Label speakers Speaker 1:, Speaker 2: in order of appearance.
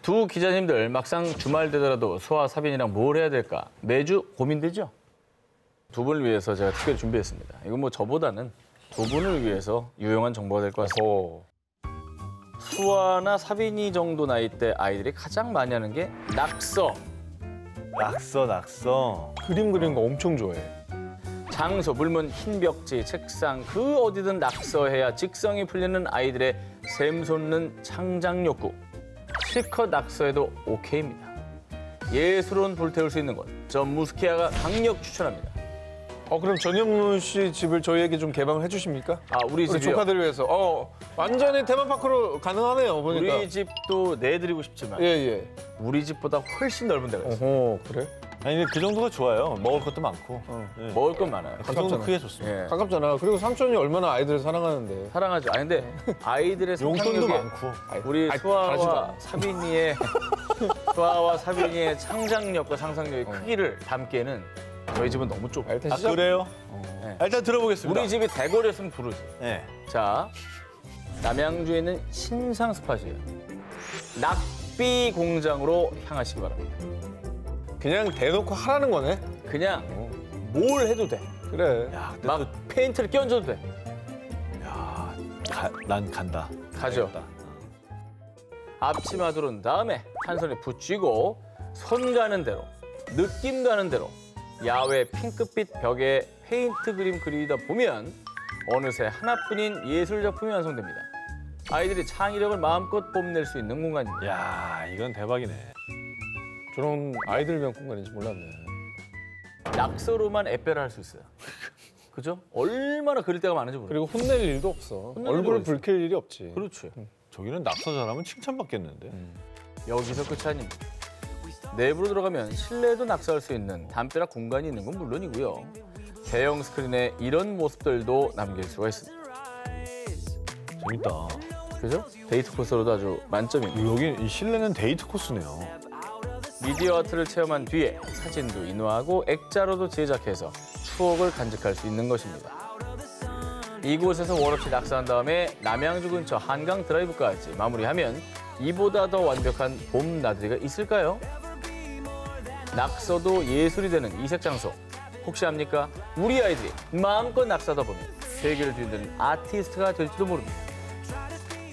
Speaker 1: 두 기자님들 막상 주말 되더라도 수아 사빈이랑 뭘 해야 될까 매주 고민되죠? 두 분을 위해서 제가 특별히 준비했습니다. 이건 뭐 저보다는 두 분을 위해서 유용한 정보가 될 것 같습니다. 수아나 사빈이 정도 나이대 아이들이 가장 많이 하는 게 낙서.
Speaker 2: 낙서.
Speaker 3: 그림 그리는 거 엄청 좋아해.
Speaker 1: 장소, 물론 흰 벽지, 책상 그 어디든 낙서해야 직성이 풀리는 아이들의 샘솟는 창작 욕구. 실컷 낙서해도 오케이입니다. 예술은 불태울 수 있는 곳. 저 무스키아가 강력 추천합니다.
Speaker 3: 그럼 전현무 씨 집을 저희에게 좀 개방을 해주십니까?
Speaker 1: 우리
Speaker 3: 우리
Speaker 1: 집이요?
Speaker 3: 조카들을 위해서. 완전히 테마파크로 가능하네요, 보니까.
Speaker 1: 우리 집도 내드리고 싶지만
Speaker 3: 예.
Speaker 1: 우리 집보다 훨씬 넓은 데가 있어요.
Speaker 3: 그래?
Speaker 2: 아니 근데 그 정도가 좋아요. 먹을 것도 많고. 네.
Speaker 1: 먹을 건 많아요.
Speaker 2: 그 정도 크게 좋습니다.
Speaker 1: 예.
Speaker 3: 가깝잖아. 그리고 삼촌이 얼마나 아이들을 사랑하는데.
Speaker 1: 사랑하죠. 근데 아이들의
Speaker 2: 용돈도
Speaker 1: 상상력에
Speaker 2: 많고.
Speaker 1: 우리
Speaker 3: 바라지
Speaker 1: 수아와
Speaker 3: 마.
Speaker 1: 사빈이의 창작력과 상상력의 크기를 담기에는 저희 집은 너무 좁아요.
Speaker 3: 일단
Speaker 2: 아
Speaker 3: 시작.
Speaker 2: 그래요?
Speaker 1: 네.
Speaker 2: 일단 들어보겠습니다.
Speaker 1: 우리 집이 대거리였으면 부르지.
Speaker 2: 네.
Speaker 1: 자, 남양주에 있는 신상 스팟이에요. 낙비 공장으로 향하시기 바랍니다.
Speaker 3: 그냥 대놓고 하라는 거네.
Speaker 1: 그냥 뭘 해도 돼.
Speaker 3: 그래.
Speaker 2: 야, 근데
Speaker 1: 막 페인트를 끼얹어도 돼.
Speaker 2: 난 간다.
Speaker 1: 가죠.
Speaker 2: 가야겠다.
Speaker 1: 앞치마 두른 다음에 한 손에 붙이고 손 가는 대로, 느낌 가는 대로 야외 핑크빛 벽에 페인트 그림 그리다 보면 어느새 하나뿐인 예술 작품이 완성됩니다. 아이들이 창의력을 마음껏 뽐낼 수 있는 공간입니다.
Speaker 2: 야, 이건 대박이네.
Speaker 3: 저런 아이들 위한 공간인지 몰랐네.
Speaker 1: 낙서로만 에페를 할 수 있어요. 그죠? 얼마나 그릴 때가 많은지 모르겠어요.
Speaker 3: 그리고 혼낼 일도 없어.
Speaker 1: 혼낼 일도
Speaker 3: 얼굴을
Speaker 1: 없어.
Speaker 3: 붉힐 일이 없지.
Speaker 1: 그렇지.
Speaker 2: 저기는 낙서 잘하면 칭찬받겠는데.
Speaker 1: 여기서 끝이 아닙니다. 내부로 들어가면 실내에도 낙서할 수 있는 담벼락 공간이 있는 건 물론이고요. 대형 스크린에 이런 모습들도 남길 수가 있습니다.
Speaker 2: 재밌다.
Speaker 1: 그죠? 데이트 코스로도 아주 만점입니다.
Speaker 2: 여기 이 실내는 데이트 코스네요.
Speaker 1: 미디어 아트를 체험한 뒤에 사진도 인화하고 액자로도 제작해서 추억을 간직할 수 있는 것입니다. 이곳에서 월없이 낙서한 다음에 남양주 근처 한강 드라이브까지 마무리하면 이보다 더 완벽한 봄 나들이가 있을까요? 낙서도 예술이 되는 이색 장소. 혹시 압니까? 우리 아이들이 마음껏 낙서하다 보면 세계를 뒤흔드는 아티스트가 될지도 모릅니다.